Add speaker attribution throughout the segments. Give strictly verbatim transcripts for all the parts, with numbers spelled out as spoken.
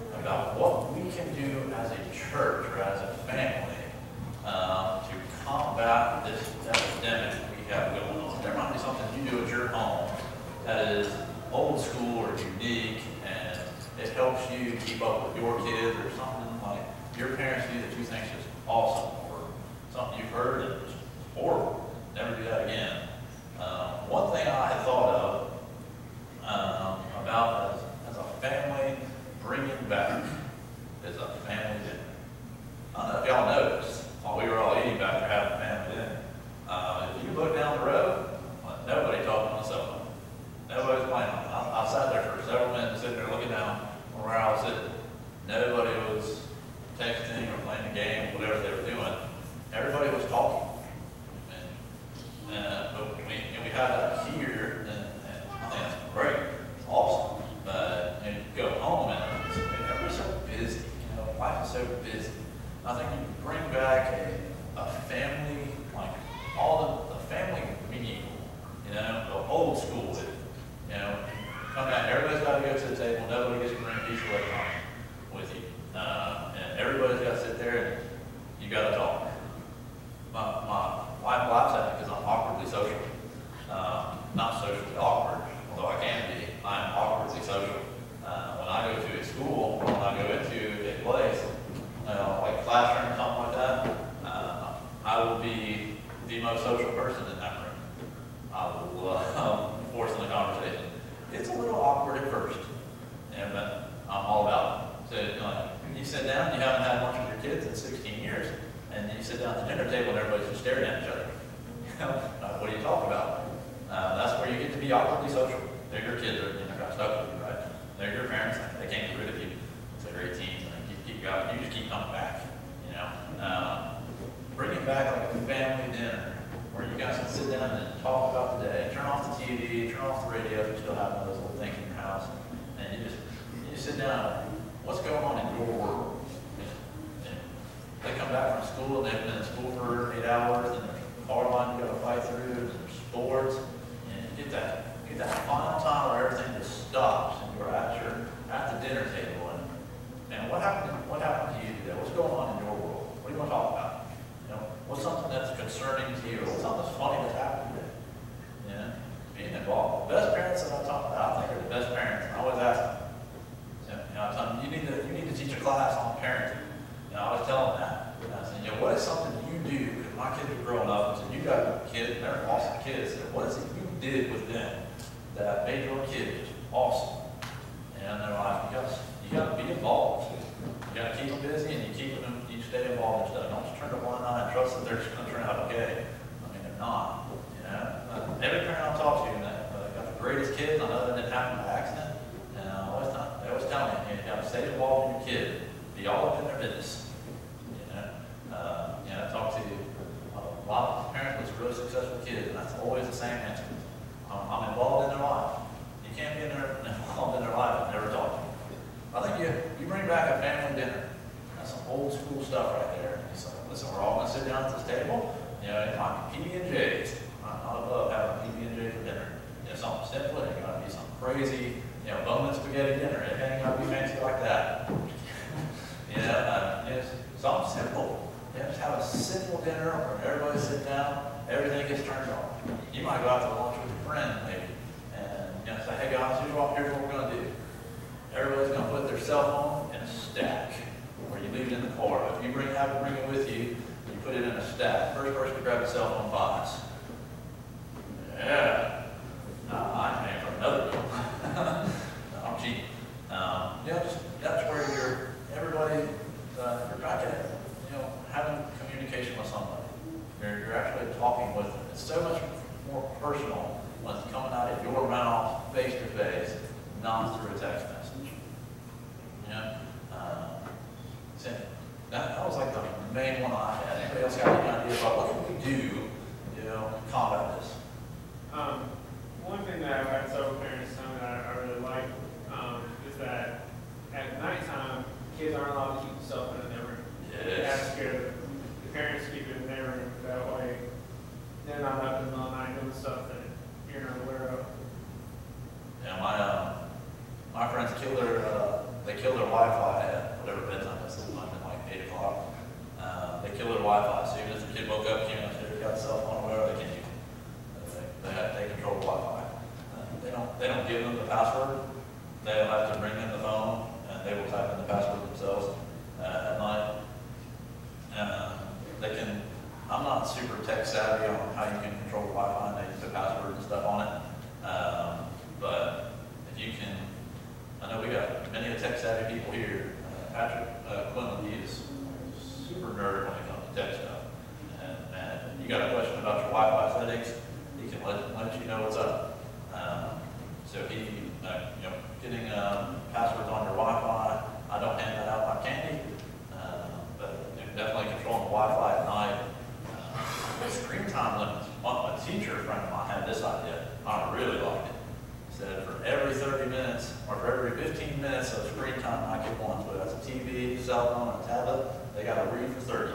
Speaker 1: about what we can do as a church or as a family um, to combat this epidemic we have going on. There might be something you do at your home that is old school or unique, and it helps you keep up with your kids, or something like your parents do that you think is awesome, or something you've heard that is horrible. Never do that again. Um, one thing I had thought of um, about as, as a family bringing back is a family dinner. I don't know if y'all noticed, while we were all eating back there having family dinner, uh, if you look down the road, well, nobody talking on the cell phone. Nobody's playing on it. I, I sat there for several minutes sitting there looking down where I was sitting. Nobody was texting or playing a game, whatever they were doing. Everybody was talking. And, uh, but we, you know, we had that here, and, and I think that's great. It's awesome. But you know, you go home and it's, everybody's so busy. You know, life is so busy. I think you bring back a, a family, like all the, the family meal, you know, the old school with it. You know, come back, everybody's got to go to the table, nobody gets to bring a piece of away home with you. Uh, and everybody's got to sit there and you got to talk. My, my wife laughs at me because I'm awkwardly social. Um, not socially awkward, although I can be. I'm awkwardly social. Uh, when I go to a school, when I go into a place, uh, like a classroom or something like that, uh, I will be the most social person in that room. I will uh, force in the conversation. It's a little awkward at first, yeah, but I'm all about it. So, you know, you sit down, you haven't had lunch with your kids in sixteen years, and you sit down at the dinner table and everybody's just staring at each other. You know, uh, what do you talk about? Uh, that's where you get to be awkwardly social. They're your kids, are, you know, got stuck with you, right? They're your parents, they can't get rid of you. So they're eighteen, and you keep going, you just keep coming back, you know. Um, bringing back like a family dinner, where you guys can sit down and talk about the day, turn off the T V, turn off the radio if you still have one of those little things in your house, and you just you just sit down. What's going on in your world? And they come back from school and they've been in school for eight hours, and there's a car line you got to fight through, and there's sports, and you get that you get that final time where everything just stops and you're at your at the dinner table. And and what happened? What happened to you today? What's going on in your world? What do you want to talk about? What's something that's concerning to you? What's something that's funny that's happened today? You know, being involved. The best parents that I talk about, I think, are the best parents. I always ask them. You know, I tell them, you need to, you need to teach a class on parenting. You know, I always tell them that. And I said, you know, what is something you do? Because my kids are growing up, and so you got kids, they're awesome kids. So what is it you did with them that made your kids awesome? And they're like, you got, you got to be involved. You got to keep them busy, and you keep them. You stay involved in stuff. Don't just turn a blind eye and trust that they're just going to turn out okay. I mean, they're not. You know, uh, every parent I talk to, that uh, got the greatest kids. I know that didn't happen by accident. And I always, not, they always tell me, you got to stay involved in your kid. Be all up in their business. You know, uh, you know, I talk to a lot of parents with really successful kids, and that's always the same answer. I'm, I'm involved in their life. You can't be in their, involved in their life and never talk to them. I think you you bring back a family dinner. That's some old school stuff right there. It's like, listen, we're all going to sit down at this table. You know, it might be P B and J's. I love having P B and J for dinner. You know, something simple. It ain't got to be something crazy. You know, bone and spaghetti dinner. It ain't got to be fancy like that. You know, uh, you know, something simple. You know, just have a simple dinner where everybody sit down. Everything gets turned on. You might go out to lunch with a friend maybe, and you know, say, hey guys, here's what, here's what we're going to do. Everybody's going to put their cell phone in a stack, or you leave it in the car. If you bring, have to bring it with you, you put it in a stack. First person to grab the cell phone buys. Yeah. Uh, I'm paying for another deal. I'm cheap. Um, you know, just, that's where you're, everybody, uh, you're back at, you know, having communication with somebody. You're, you're actually talking with them. It's so much more personal when it's coming out of your mouth, face to face, not through a text message. You know? Uh, so that, that was like the main one I had. Anybody else got any idea about what can we do, you know, to combat this?
Speaker 2: Um, one thing that I've had several parents tell me that I, I really like um, is that at nighttime, kids aren't allowed to keep the cell phone in their room.
Speaker 1: Yes.
Speaker 2: They have to scare the, the parents to keep it in their room. That way, they're not up in the middle of the night doing stuff that you're not aware of.
Speaker 1: Yeah, my um, my friends killed their uh, they killed their their Wi-Fi at whatever bedtime is, in London, like eight o'clock. Uh, they kill their Wi-Fi, so even if the kid woke up, came upstairs, got a cell phone or whatever, they can't use it. They, they, have, they control the Wi-Fi. Uh, they don't, they don't give them the password. They'll have to bring in the phone, and they will type in the password themselves uh, at night. Uh, they can, I'm not super tech savvy on how you can control the Wi-Fi and they use the password and stuff on it. Um, but if you can, I know we got many tech savvy people here. Uh, Patrick uh, Quinlan, he is super nerd when it comes to tech stuff. And, and you got a question about your Wi-Fi settings, he can let, let you know what's up. Um, so he, uh, you know, getting um, passwords on your Wi-Fi, I don't hand that out by candy, uh, but you know, definitely controlling the Wi-Fi at night. Uh, screen time limits. One, a teacher friend of mine had this idea. I really liked it. He said for every thirty minutes or for every fifteen minutes of screen time my kid wants, whether that's a T V, cell phone, a tablet, they got to read for thirty.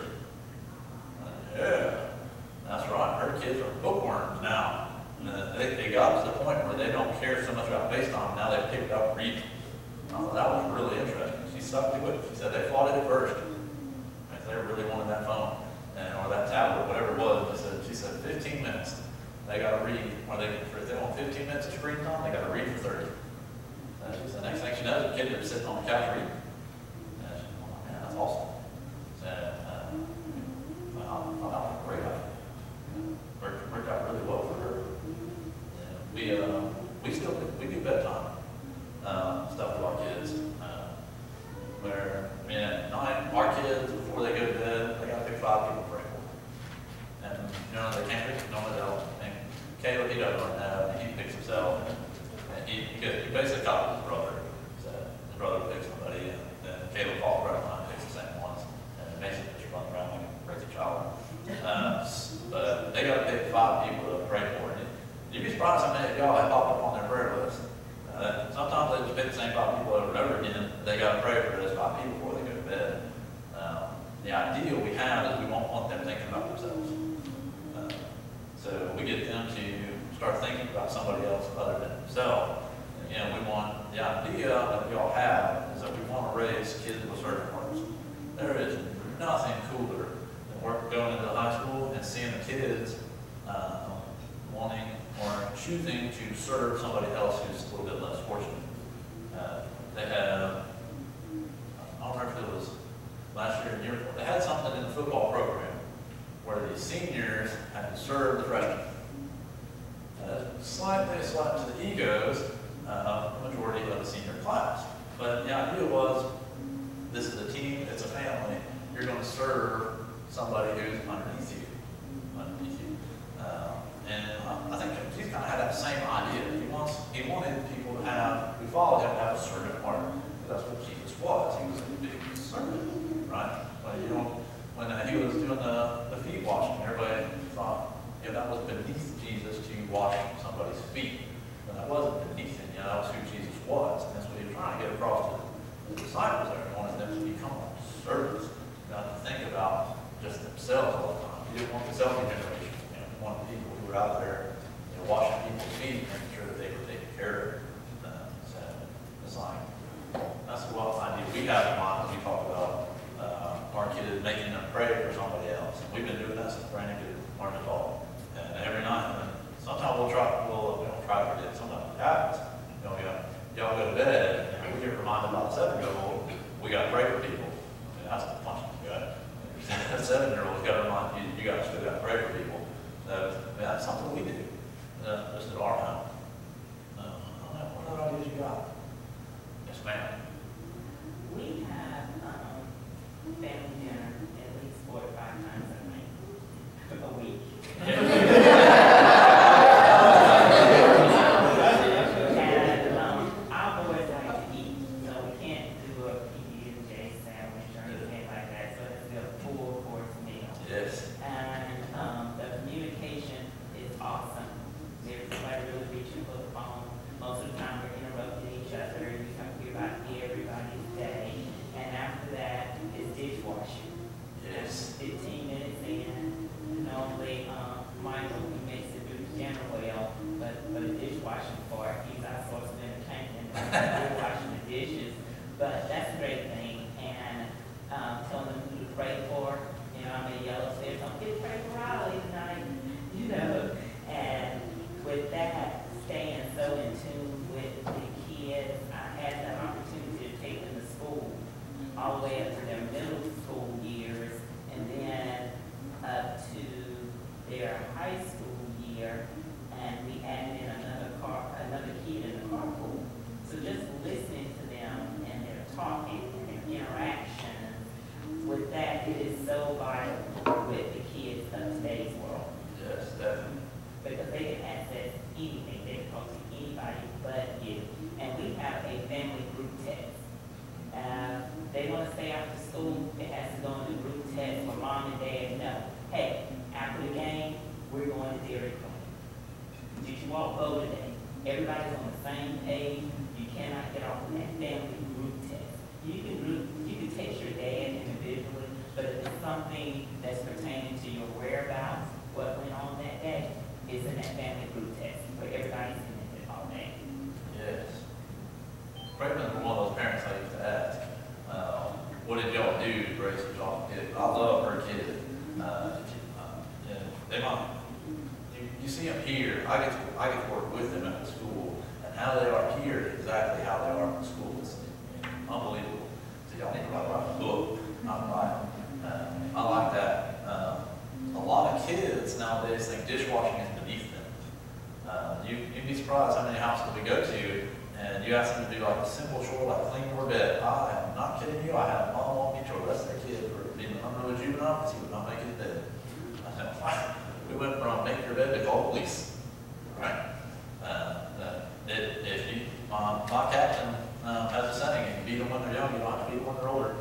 Speaker 1: Uh, yeah, that's right. Her kids are bookworms now. Uh, they, they got to the point where they don't care so much about FaceTime. Now they've picked up reading. I thought that was really interesting. She stuck to it. She said they fought it at first. If they really wanted that phone and or that tablet, whatever it was, she said, she said fifteen minutes. They got to read, or they, if they want fifteen minutes of screen time, they got to read for thirty. And she said, the next thing she knows, the kid is sitting on the couch reading. And she said, oh, man, that's awesome. So, uh, well, I thought that was a great idea. Worked, worked out really well for her. And we, uh, we still we do bedtime uh, stuff with our kids. Uh, where, I mean, at night, our kids, before they go to bed, they got to pick five people to pray for. And, you know, they can't pick no one else. And Caleb, he doesn't learn that, and he picks himself. And, and he, he, goes, he basically copies his brother. So his brother picks somebody, and then Caleb falls around and picks the same ones. And Mason just runs around like a crazy child. Uh, but they got to pick five people to pray for. And you'd be surprised how many of y'all have popped up on their prayer list. Uh, sometimes they just pick the same five people over and over again. They got to pray for those five people before they go to bed. Um, the ideal we have is we won't want them thinking about themselves. Uh, so we get them to start thinking about somebody else other than themselves. And, you know, we want, the idea that we all have is that we want to raise kids with certain hearts. There is nothing cooler than work going into high school and seeing the kids uh, wanting or choosing to serve somebody else who's a little bit less fortunate. Uh, they have, I don't remember if it was last year or the year before, they had something in the football program where the seniors had to serve the freshmen. Uh, slightly a slap to the egos uh, of the majority of the senior class. But the idea was, this is a team, it's a family, you're going to serve somebody who's underneath you. Underneath you. Uh, and I, I think he's kind of had that same idea. He wants, he wanted people to have, who followed him, to have a servant heart. That's what Jesus was. He was a big servant, right? But you know, when uh, he was doing the, the feet washing, everybody thought, you know, that was beneath Jesus to wash somebody's feet. But that wasn't beneath him. You know, that was who Jesus was. And that's what he was trying to get across to the disciples there. He wanted them to become servants, not to think about just themselves all the time. He didn't want the selfie generation. You know, he wanted people who were out there, you know, washing people's feet, making sure that they were taken care of. Uh, so it's like, that's what idea we have in mind when we talk about uh, our kids making them pray for somebody else. And we've been doing that since Brandon could learn to talk. And every night, and sometimes we'll try, we'll, we don't try to forget, sometimes it happens. You know, y'all go to bed, and we get reminded about a seven-year-old, we got to pray for people. I mean, that's the punch you got. A seven-year-old, you got to remind you, you got to still got to pray for people. Uh, I mean, that's something we do, uh, just at our home. Uh, I don't know, what other ideas you got? Yes, ma'am.
Speaker 3: We have um, family dinner at least four to five times a night, a week. And um, our boys like to eat, so we can't do a P B and J sandwich or anything like that. So it's a full course meal.
Speaker 1: Yes.
Speaker 3: And um, the communication is awesome. Everybody really pray for, you know, I'm a yellow says, don't get pray for Riley tonight, you know, and with that, staying so in tune with the kids, I had the opportunity to take them to school, all the way up to their middle school years, and then up to their high school year, and we added in another car, another kid in the carpool. So just listening to them and their talking and their interactions, with that, it is so vital with the kids of today's world.
Speaker 1: Yes, definitely.
Speaker 3: Because they can access anything, they can talk to anybody but you. And we have a family group text. Uh, they want to stay after school, it has to go in the group text for mom and dad know, hey, after the game, we're going to Dairy Queen. Did you all go today? Everybody's on the same page. You cannot get off of that family group text. You can group, you can text your dad individually, but if it's something that's pertaining to your whereabouts, what went on that day, it's in that family group text where everybody's connected all day.
Speaker 1: Yes. Raymond's one of those parents I used to ask, um, what did y'all do to raise y'all kid? I love her kid. Uh, uh, and they might, you, you see them here, I get to, I get to work with them at the school, and how they are here is exactly how they are in school. It's unbelievable. So y'all need to write a book, not write. Uh, I like that. Um, a lot of kids nowadays think dishwashing is beneath them. Uh, you, you'd be surprised how many houses we go to, and you ask them to do like a simple chore like clean your bed. I am not kidding you. I had a mom on me chore. That's their kid for being under a juvenile because he would not make his bed. I said, wow. We went from make your bed to call police. Right? Uh, uh, it, if you, my, my captain uh, has a saying: if you beat them when they're young, you don't have to beat them when they're older.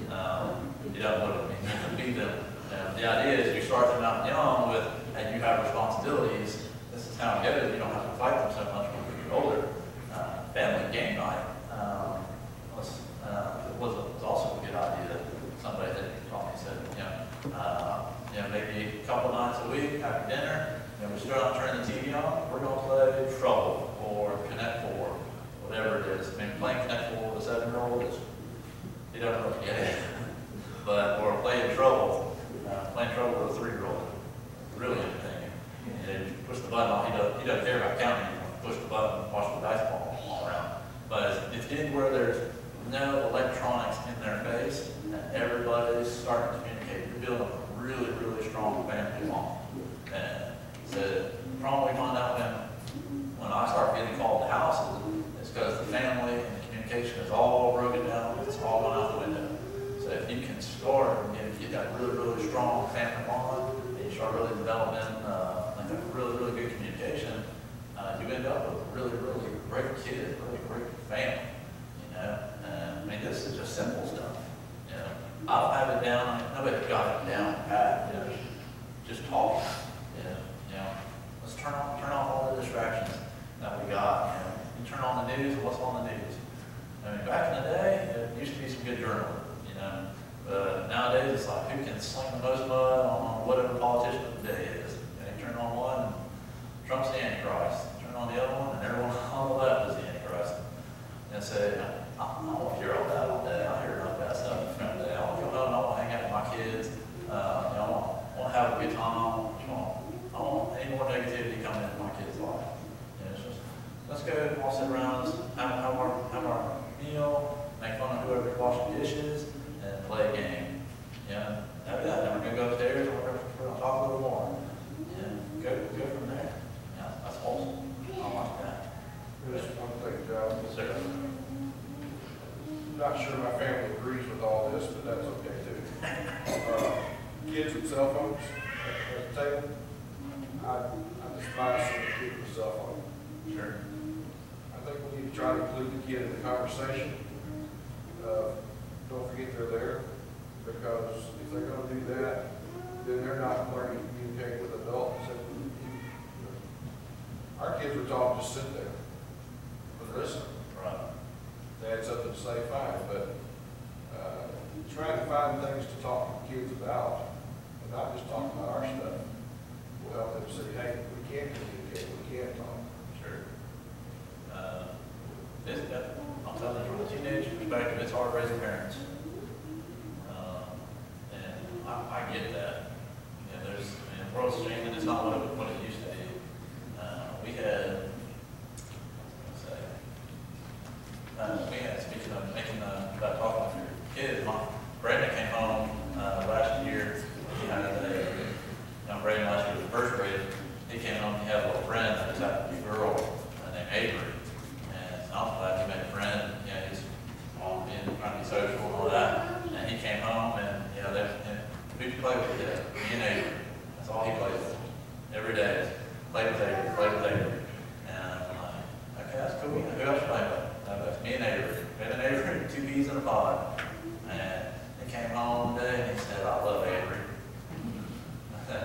Speaker 1: Um, you don't literally beat them. And the idea is you start them out young with, and you have responsibilities. This is how it goes. You don't have to fight them so much when you're older. Uh, family game night um, was, uh, was, a, was also a good idea. Somebody that told me said, you know, uh, you know, maybe a couple nights a week after dinner, you know, we start out turning the T V on. We're going to play Trouble or Connect Four, whatever it is. I mean, playing Connect Four with a seven-year-old is, he doesn't really get it. But or playing Trouble, uh, playing Trouble with a three-year-old, really entertaining. And you push the button on. He doesn't, he doesn't care about counting anymore. Push the button, watch the dice ball all around. But it's getting where there's no electronics in their face, and everybody's starting to communicate. You're building a really, really strong family bond. And so the problem we find out when, when I start getting called to houses is because the family and the communication is all broken down. It's all gone out the window. So if you can start and if you got really, really strong family bond, and you start really developing uh, like a really, really good communication, Uh, you end up with a really, really great kid, really great family, you know. And I mean, this is just simple stuff, you know. I don't have it down. Nobody got it down pat, you know. Just talk, you know. You know, let's turn off, turn off all the distractions that we got. You know, you turn on the news, and what's on the news? I mean, back in the day, it used to be some good journalism, you know. But nowadays, it's like who can sling the most mud on whatever politician of the day is. And you turn on one, and Trump's the Antichrist. Turn on the other one, and everyone on the left is the Antichrist. And say, I, I don't want to hear all that all day. I hear enough bad stuff from the day. I want to go home, I want to hang out with my kids. Uh, you know, I want, I want to have a good time. You know, I don't want any more negativity coming into my kids' life. You know, it's just, let's go all sit around, let's have, have, our, have our meal, make fun of whoever's washing dishes, and play a game. You know, after that, then we're going to go upstairs, and we're going to talk a little more. Yeah, go, go from there. Yeah, that's awesome. I like that.
Speaker 4: Just one thing, John.
Speaker 1: Sir.
Speaker 4: I'm not sure my family agrees with all this, but that's okay too. Uh, kids with cell phones at the table, I, I despise seeing kids with cell phone.
Speaker 1: Sure.
Speaker 4: I think we need to try to include the kid in the conversation. Uh, don't forget they're there, because if they're gonna do that, then they're not learning to communicate with adults. And our kids were taught to just sit there and listen.
Speaker 1: Right.
Speaker 4: They had something to say, fine, but uh, trying to find things to talk to kids about, and not just talk about our stuff, will help them say, hey, we can communicate, we can talk.
Speaker 1: Sure. Uh, it's, I'm telling you, from a teenage perspective, it's hard raising parents. Um, and kids. My, Brandon came home, uh, last year, he had a, young Brandon last year was first grade, he came home, he had a little friend that was happened to be a girl uh, named Avery. And I was glad he made a friend, you know, he's all being, trying to be social and all that. And he came home and, you know, they, and we play with him, me and Avery. That's all he plays with. Every day, play with Avery, play with Avery. And I'm like, okay, that's cool. Who else you playing with? No, that's me and Avery. Me and Avery, two bees in a pod. And he came home one day and he said, I love Avery. I said,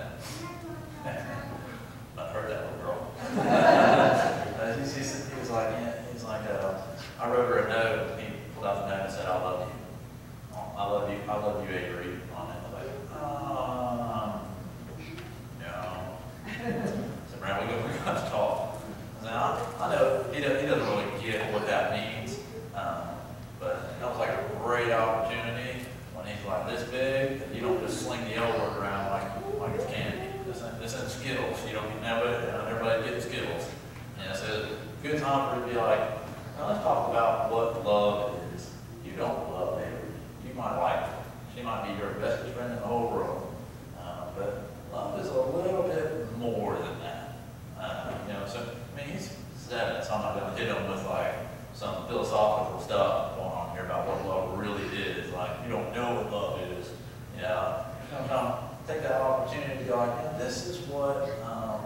Speaker 1: I've heard that little girl. uh, he, he, he was like, yeah, he's like, uh, I wrote her a note. He pulled out the note and said, I love you. I love you. I love you, Avery. On it. I was like, um, no. So, Brad, we go, we got to talk. I said, I, I know he doesn't, he doesn't really get what that means. Um, but that was like a great opportunity when he's like this big, that you don't just sling the L word around like, like it's candy. This ain't, this ain't Skittles. You don't know it. You know, everybody gets Skittles. And so it's a good time for it to be like, now let's talk about what love is. You don't love Avery. You might like her. She might be your bestest friend in the whole world. Uh, but love is a little bit more than that. Uh, you know, so, I mean, he's seven, so I'm not going to hit him with like some philosophical stuff going on here about what love really is. Like, you don't know what love is. You know, sometimes take that opportunity to go like, yeah, this is what, um,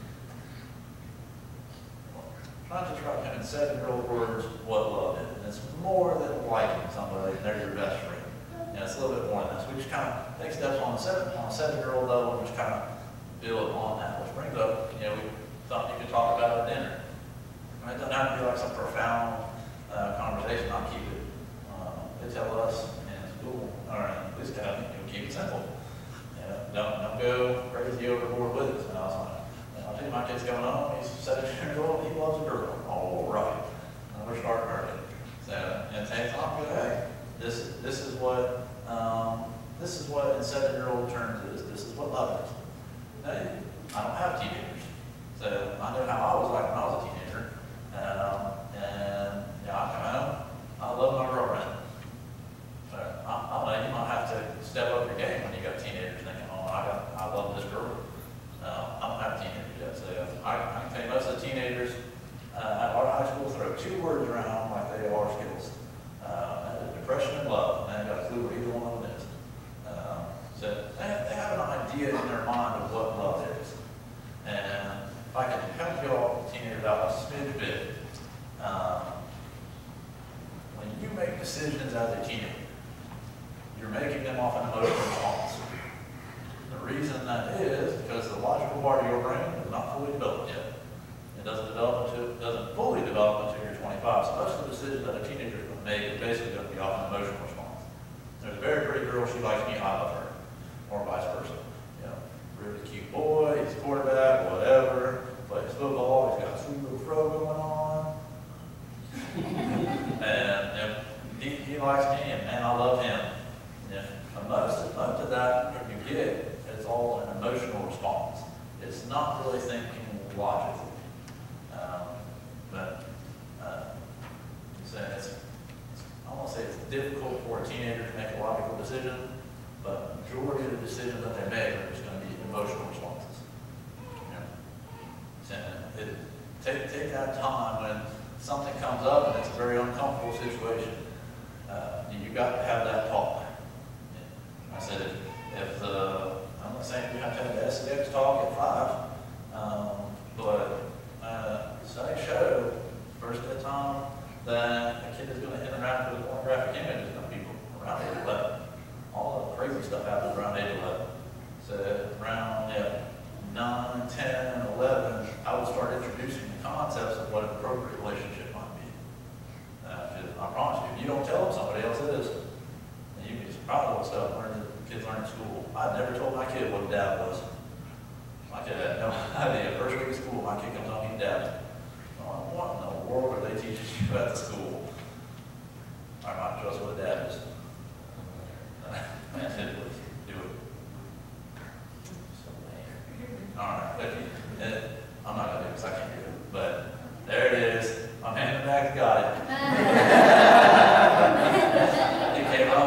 Speaker 1: not to try to in seven-year-old words what love is. And it's more than liking somebody and they're your best friend. And it's a little bit more than that. So we just kind of take steps on a seven, on a seven-year-old level and just kind of build on that. Which brings up, you know, we thought you could talk about at dinner. It doesn't have to be like some profound uh, conversation. I'll keep it. Uh, they tell us in school, or in police academy, you know, keep it simple. You know, don't don't go crazy overboard with it. And I was like, you know, I'll tell you, my kid's going home. He's seven years old. He loves a girl. All right, and we're starting early. So, and say, I'm good. Hey, this this is what um, this is what in seven-year-old terms is. This is what love is. Hey, I don't have teenagers, so I know how I was like when I was a teenager. Um, and yeah, I come home, I love my girlfriend. So I, I don't know, you might have to step up your game when you got teenagers thinking, oh, I got, I love this girl. Uh, I don't have teenagers yet, so I, I can tell you most of the teenagers uh, at our high school throw two words around like they are skills. Uh, that is depression and love, and they ain't got a clue what either one of them is. Um, so they, they have an idea in their mind of what love is. And if I can help y'all teenagers out a smidge bit, um, when you make decisions as a teenager, you're making them off an emotional response. The reason that is because the logical part of your brain is not fully developed yet. It doesn't develop until it doesn't fully develop until you're twenty-five. So most of the decisions that a teenager is going to make is basically going to be off an emotional response. There's a very pretty girl, she likes me, I love her, or vice versa. You know, really cute boy, he's a quarterback, whatever, plays football, he's got a sweet little fro going on. and, and he, he likes me, and man, I love him. And most, most of that you get is all an emotional response. It's not really thinking logically. Um, but uh, so it's, it's, I won't say it's difficult for a teenager to make a logical decision, but the majority of the decisions that they make are just going to be emotional responses. You know? So it, take, take that time when something comes up and it's a very uncomfortable situation. Uh, you got to have that talk. I said, if, if uh, I'm not saying you have to have the S E X talk at five, um, but uh, studies show first at a time that a kid is going to interact with pornographic images of people around age eleven. All the crazy stuff happens around age eleven. So around yeah, nine, ten, eleven, I would start introducing the concepts of what an appropriate relationship might be. Uh, I promise you, if you don't tell them, somebody else is. And you can be surprised what stuff learned, kids learn in school. I never told my kid what dad was. My kid had no idea. First week of school, my kid comes home, he's dad. Well, what in the world are they teaching you at the school? I might trust what a dad is. Man, said, please, do it. All right, Becky. And I'm not going to do it because I can't do it. But there it is. I'm handing it back to God. He came home, he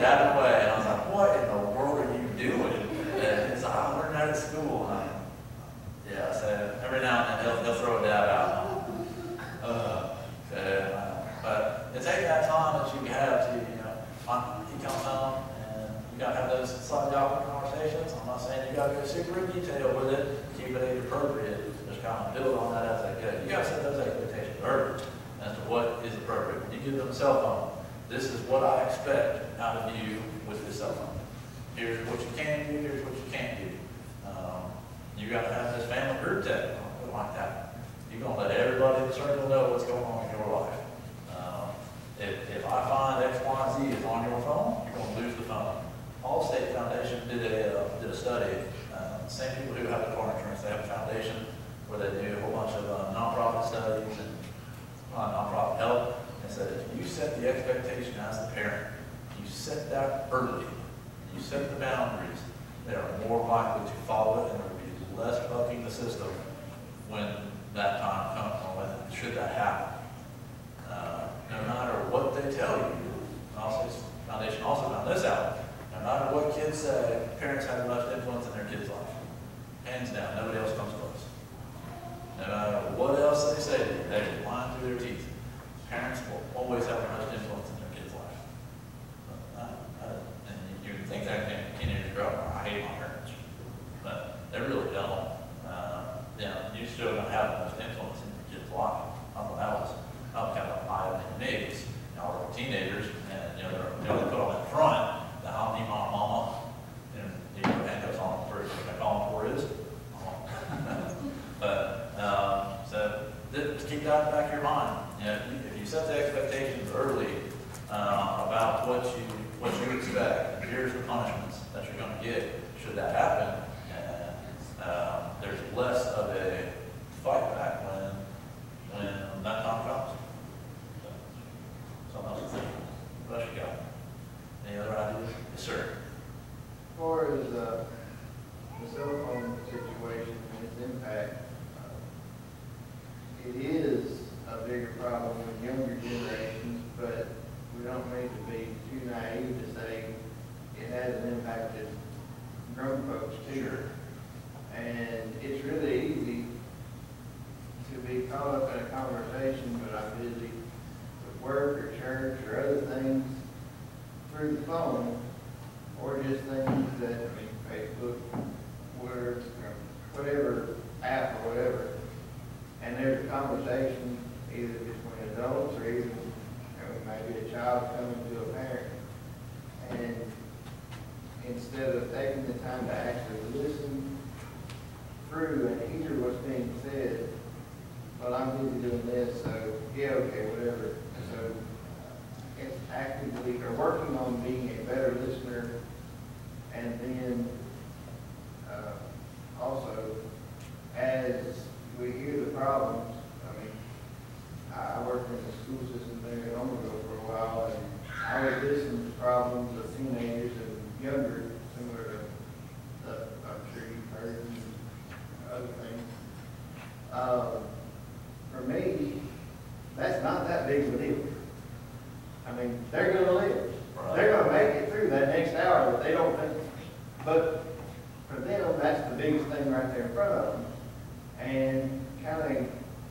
Speaker 1: dabbing away, and I was like, what in the world are you doing? And he's like, I learned that at school. And I, yeah, so every now and then he'll, he'll throw a dab out. Uh, so, uh, but it's taking that time that you have to, you know, find, he comes home and you gotta have those slightly awkward conversations. I'm not saying you gotta go super in detail with it, keep it age appropriate, just kind of build on that as they go. You gotta set those expectations early as to what is appropriate. When you give them a cell phone, this is what I expect out of you with this cell phone. Here's what you can do, here's what you can't do. Um, you gotta have this family group text, like that. You're gonna let everybody in the circle know what's going on in your life. Um, if, if I find X, Y, and Z is on your phone, you're gonna lose the phone. Allstate Foundation did a, uh, did a study, uh, same people who have the car insurance, they have a foundation where they do a whole bunch of uh, nonprofit studies and uh, nonprofit help. And said if you set the expectation as the parent, you set that early, you set the boundaries, they are more likely to follow it, and there will be less bucking the system when that time comes, or when should that happen. Uh, no matter what they tell you, also Foundation also found this out. No matter what kids say, parents have the most influence in their kids' life. Hands down, nobody else comes close. No matter what else they say to you, they will lie through their teeth. Parents will always have the most influence in their kids' life. Uh, uh, and you would think that in teenagers grow up, I hate my parents. But they really don't. Uh, you know, you're still going to have the most influence in your kids' life. I thought that was, that was kind of eye-opening to me. Because, you know, we're teenagers, and you know, they're, you know, they put on that front, the I'll need my mama, and you know, handcuffs on for what I call them for is. But, um, so, just keep that in the back of your mind. You know, if you, if you set the expectations early uh, about what you what you expect, and here's the punishments that you're going to get should that happen, and um, there's less of a fight back when when that time comes. So, something else to think. What else you got? Any other ideas? Yes, sir.
Speaker 5: As far as uh, the cell phone situation and its impact, uh, it is a bigger problem with younger generations, but we don't need to be too naive to say it hasn't impacted grown folks too.
Speaker 1: Sure.
Speaker 5: And it's really easy to be caught up in a conversation, but I'm busy with work or church or other things through the phone, or just things that, I mean, Facebook, Twitter, or whatever app or whatever, and there's a conversation either between adults or even, you know, maybe a child coming to a parent, and instead of taking the time to actually listen through and hear what's being said, well, I'm busy doing this, so yeah, okay, whatever. So it's actively, or working on being a better listener, and then uh, also, as we hear the problems, I mean, I I worked in the school system there in Omaha for a while, and I would listen to problems of teenagers and younger, similar to, the, I'm sure you've heard, and other things. Uh, for me, that's not that big of a deal. I mean, they're gonna live.
Speaker 1: Right.
Speaker 5: They're gonna make it through that next hour that they don't think. But for them, that's the biggest thing right there in front of them. And kind of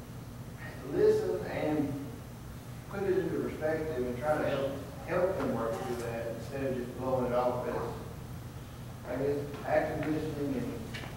Speaker 5: listen and put it into perspective and try to help help them work through that instead of just blowing it off as, I guess, active listening and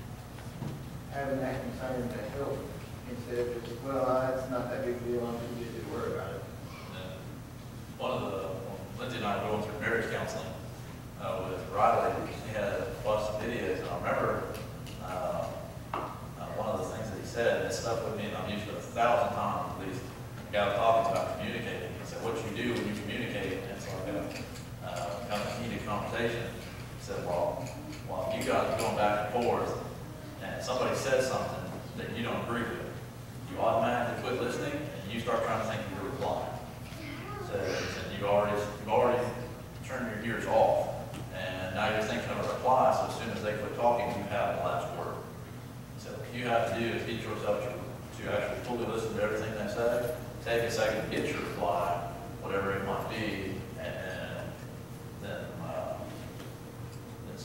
Speaker 5: having that concern to help instead of just, well, uh, it's not that big a deal, I'm too busy to worry about it.
Speaker 1: And one of the, Lindsay and I were going through marriage counseling uh, with Riley. He had watched some videos, and I remember uh, uh, one of the things that he said, and it stuck with me, and I've used it a thousand times at least. The guy was talking about communicating. He said, what you do when you communicate, and it's like a uh, kind of heated conversation. He said, well, well, if you guys are going back and forth, and somebody says something that you don't agree with, you automatically quit listening, and you start trying to think of your reply. So, and you've already, you've already turned your ears off, and now you're thinking of a reply, so as soon as they quit talking, you have the last word. So what you have to do is get yourself to, to actually fully listen to everything they say, take a second to get your reply, whatever it might be, and then uh,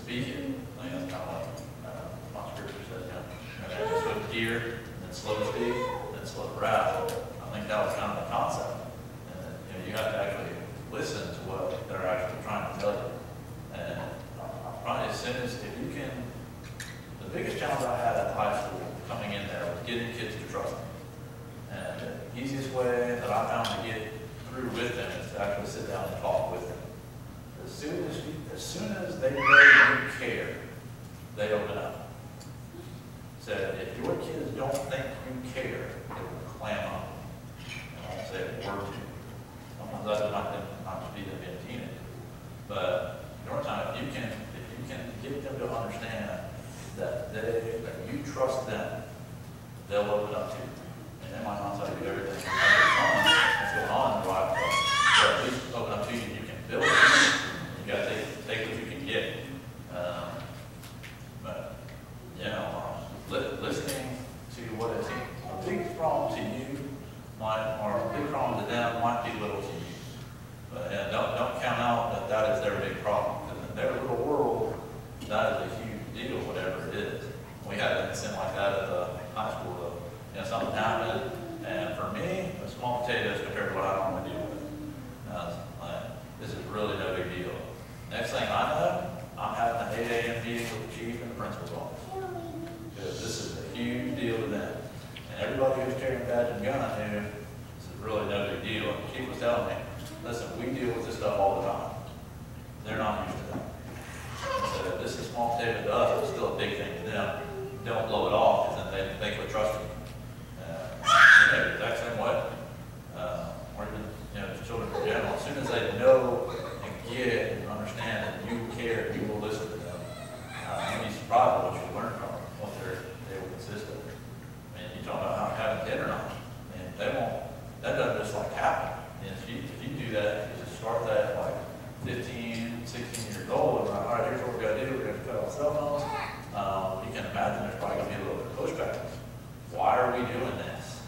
Speaker 1: speak it. I think that's kind of what, uh, my scripture says, you know, and then swift deer, and then slow speed, then slow wrath. I think that was kind of the concept. And, you know, you have to actually listen to what they're actually trying to tell you. And probably as soon as, if you can, the biggest challenge I had at high school coming in there was getting kids to trust me. And the easiest way that I found to get through with them is to actually sit down and talk with them. As soon as you, as soon as they know you care, they open up. So if your kids don't think you care, they will clam up. And I won't say a word to you. Sometimes that's not them, not to be them being a teenager. But your time, if you can, if you can get them to understand that they, that you trust them, they'll open up to you. And they might not tell you everything that's going on in your life, but at least open up to you and you can build it. You got to take, take what you can get. Um, but, you know, um, li listening to what a, team, a big problem to you might, or a big problem to them might be little to you. But yeah, don't, don't count out that that is their big problem. Because in their little world, that is a huge deal, whatever it is. We had an incident like that at the high school, though. You know, something happened, and for me, a small potatoes compared to what I normally deal with. Uh, like, this is really no big deal. Next thing I know, I'm having an eight A M meeting with the chief and the principal's office. Because this is a huge deal to them. And everybody who's carrying a badge and gun, I knew this is really no big deal. And the chief was telling me, listen, we deal with this stuff all the time. They're not used to that. So this is small potato to us, it's still a big thing to them. Don't blow it off, because then they, they quit trusting you. Uh, you know, exact same way. Uh, or even, you know, just children in general. As soon as they know and get and understand that you care, you will listen to them. Uh, you'll be surprised at what you learn from them, what they're, they will consist of. I mean, you talk about how having dinner on, and they won't, that doesn't just like happen. And if you, if you do that, you just start that at like fifteen, sixteen years old, and like, all right, here's what we're gonna do, we're gonna cut off cell phones. Um, you can imagine there's probably gonna be a little bit of pushback. Why are we doing this?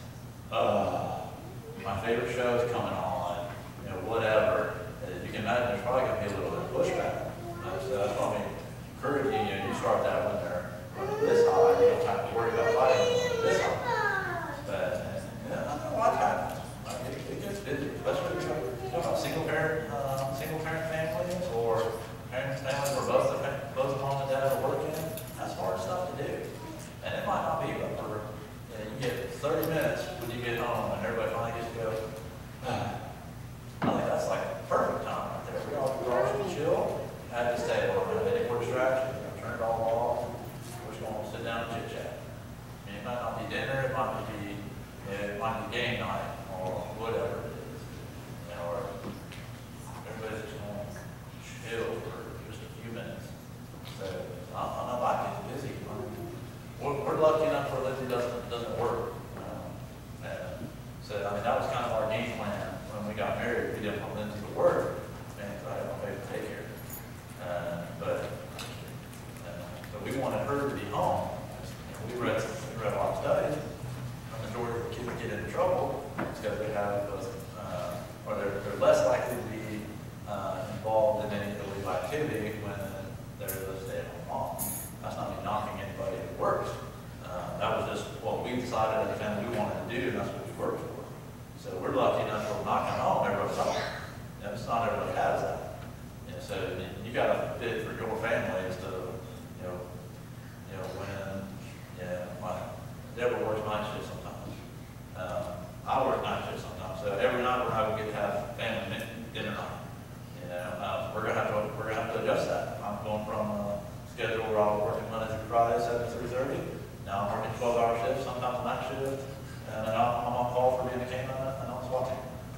Speaker 1: Uh, my favorite show is coming on, you know, whatever. Uh, you can imagine there's probably gonna be a little bit of pushback. Uh, so that's why we encourage you, you know, you start that when they're running this high, you don't have to worry about fighting them this high. But, yeah, I know a lot happens. Like, it, it gets busy, especially if you're talking about single parent, uh, single parent families, or parents, families where both the, both the mom and dad are working. That's hard stuff to do. And it might not be, but for, you know, you get thirty minutes when you get home and everybody finally gets to go, ah. I think that's like a perfect time right there. We all, we all should chill at this table. We don't have any more distractions. We're gonna turn it all off. We're just gonna sit down and chit chat. I mean, it might not be dinner, it might be, you know, it might be game night or whatever it is. You know, or everybody's just gonna chill for just a few minutes. So, I don't know, life gets busy. We're, we're lucky enough where Lindsay doesn't, doesn't work. Um, and so, I mean, that was kind of our game plan when we got married. We didn't want Lindsay to work, and I had nobody to take care of her. Uh, but, uh, but we wanted her to be home. We read, we read a lot of studies. The majority of the kids that get into trouble because they have those, uh, or they're, they're less likely to be uh, involved in any illegal activity when they're the stay-at-home mom. That's not me knocking anybody who works. Uh, that was just what we decided as a family we wanted to do, and that's what we worked for. So we're lucky enough for knocking home everybody's home. You know, it's not everybody has that. You know, so you got to fit for your family as to, you know, you know when, yeah, my Deborah works night shift sometimes. Um, I work night shift sometimes. So every night we're not going to get to have family dinner night. You know, uh, we're gonna have to we're gonna have to adjust that. I'm going from a schedule where I was working Monday through Friday, seven to three thirty. Now I'm working twelve hour shifts, sometimes a night shift, and then I'm, I'm on call for being a canine and I'm watching.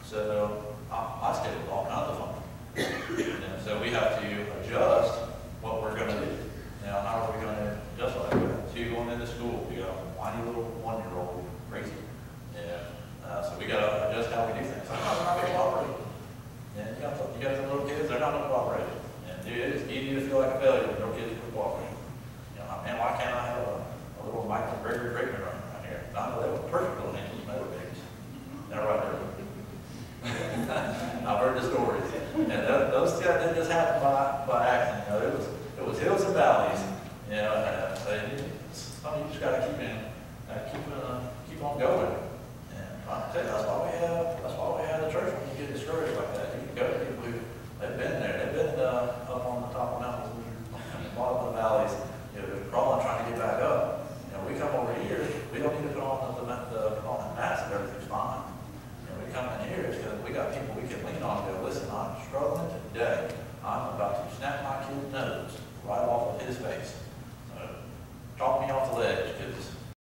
Speaker 1: So I, I schedule all kinds of fun. And so we have to adjust what we're gonna do. Now, how are we gonna adjust that? We have two going into school. We got a whiny little one year old, crazy. Yeah. Uh, so we gotta adjust how we do things. Sometimes we're not very cooperating. And you got, you got some little kids, they're not going to cooperate. And dude, it's easy to feel like a failure when your kids quit cooperating. You know, man, why can't I have a, a little Michael Gregory Brakeman running around here? I know they were perfect little angels, they were babies. They're right there. I've heard the stories. And those, those didn't just happen by, by accident. You know, it was, it was hills and valleys, you know, uh, so you, something you just gotta keep in, uh, keep, uh, keep on going. And I tell you, that's why we have, that's why we have the church when you get discouraged like that. You